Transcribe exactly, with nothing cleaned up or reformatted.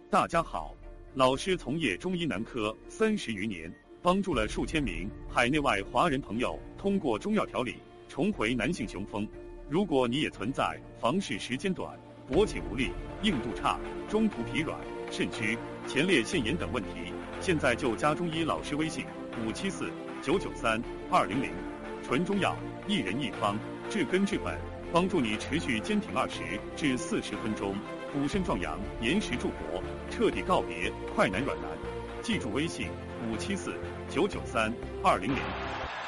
大家好，老师从业中医男科三十余年，帮助了数千名海内外华人朋友通过中药调理重回男性雄风。如果你也存在房事时间短、勃起无力、硬度差、中途疲软、肾虚、前列腺炎等问题，现在就加中医老师微信五七四九九三二零零，纯中药，一人一方，治根治本，帮助你持续坚挺二十至四十分钟，补肾壮阳，延时助勃，彻底告别快男软男。记住微信五七四九九三二零零。